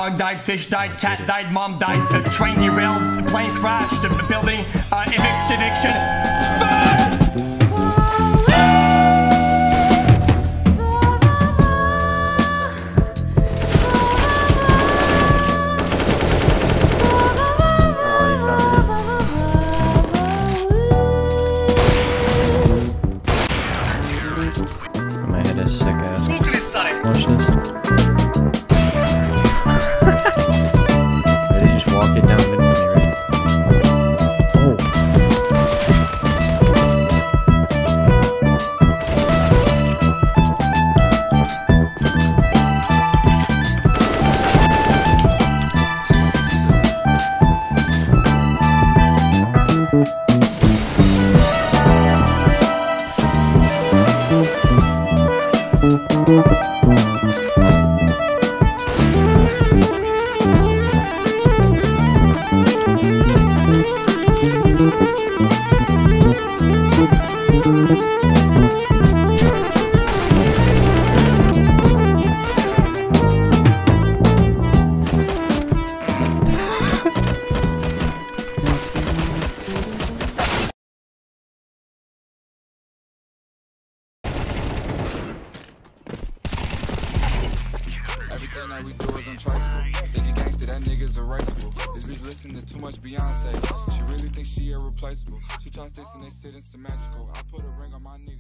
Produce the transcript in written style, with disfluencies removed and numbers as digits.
dog died, fish died, cat died, mom died, the train derailed, the plane crashed, the building, eviction. I might hit a sick ass. Watch this. They just walk it down mid with me, right? Oh. Everything that we do is untraceable. Thinking gangster, that nigga's erasable. This bitch listening to too much Beyonce. She really thinks she irreplaceable. She talks this and they sit in symmetrical. I put a ring on my nigga.